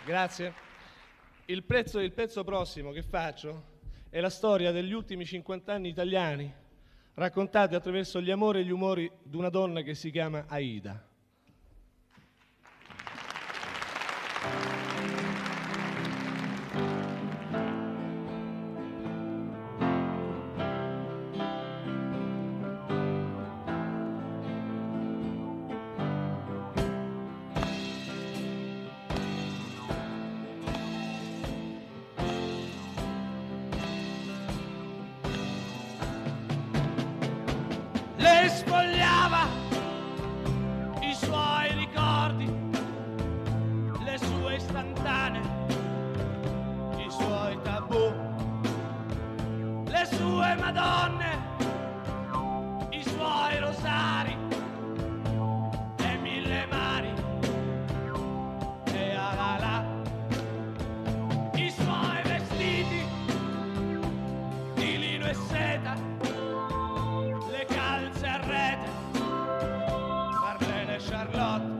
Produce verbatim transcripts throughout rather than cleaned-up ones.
Grazie. Il, prezzo, il pezzo prossimo che faccio è la storia degli ultimi cinquanta anni italiani, raccontati attraverso gli amori e gli umori di una donna che si chiama Aida. Le spogliava i suoi ricordi, le sue istantanee, i suoi tabù, le sue madonne, i suoi rosari e mille mari e alala, i suoi vestiti di lino e seta, Marlene e Charlotte,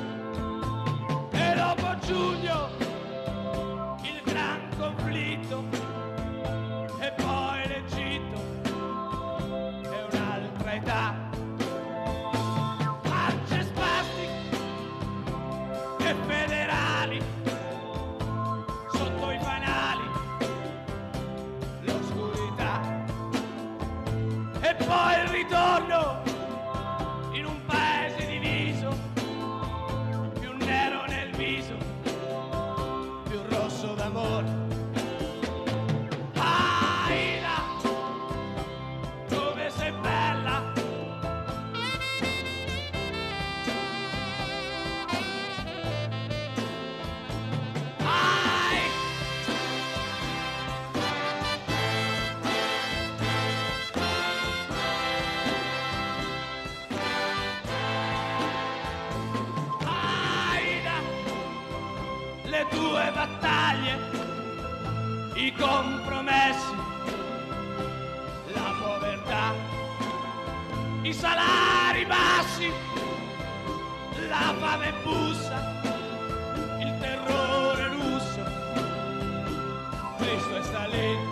e dopo giugno il gran conflitto, e poi l'Egitto e un'altra età, marce spastiche e federali sotto i fanali, l'oscurità, e poi il ritorno in un paese diviso, più nero nel viso, più rosso d'amore. Aida, come sei bella! Ai! Le tue battaglie, i compromessi, la povertà, i salari bassi, la fame bussa, il terrore russo, Cristo è sta lì.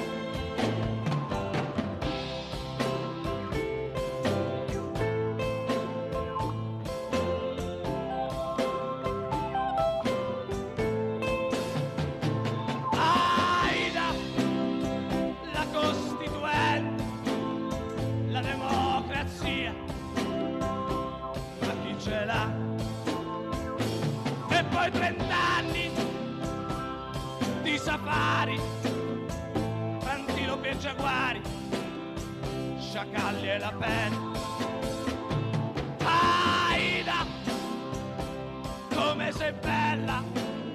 La democrazia, ma chi ce l'ha? E poi trent'anni di safari, antilopi e giaguari, sciacalli e la pelle. Aida, come sei bella!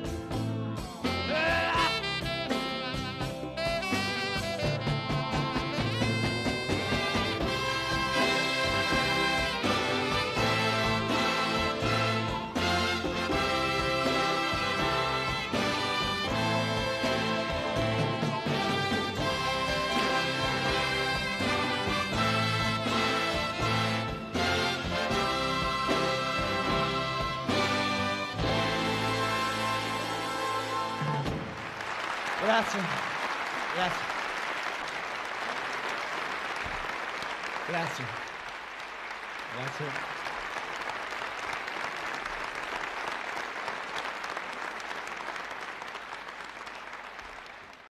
Grazie. Grazie. Grazie. Grazie.